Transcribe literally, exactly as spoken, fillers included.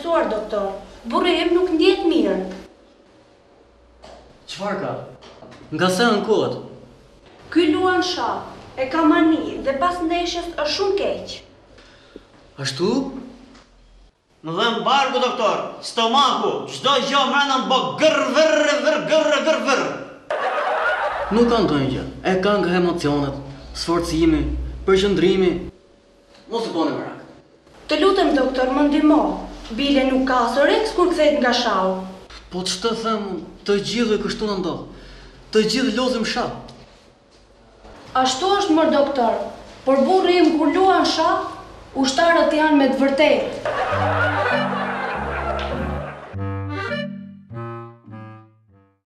stresuar, doktor. Burri im nuk ndjet mirë. Çfarë ka? Nga sa në kohët? Ky luan shah, e ka mani dhe pas ndeshjes është shumë keq. Ashtu? Më dhem barku, doktor, stomaku, çdo gjë mbrenda më bë gër vër vër gër gër vër. Nuk ka ndonjë gjë. E ka nga emocionet, sforcimi, përqendrimi. Mos e bëni merak. Të lutem, doktor, më ndihmo. Bile nuk ka Sorex kur kthehet nga shahu. Po ç'të them, të gjithë kështu na ndodh. Të gjithë lozim shah. Ashtu është mër, doktor. Por burri im kur luan shah, ushtarët janë me të vërtetë.